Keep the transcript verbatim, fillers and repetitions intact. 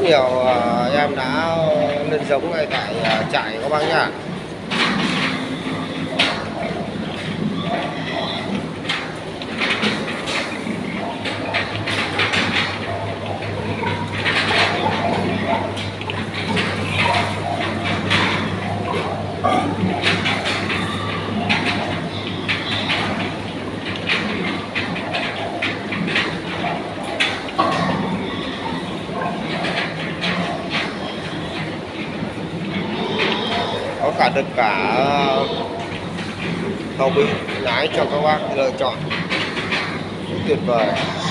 nhiều uh, em đã lên giống ngay tại uh, trại các bác nhá. Có cả được cả hậu bị lái cho các bác lựa chọn, tuyệt vời.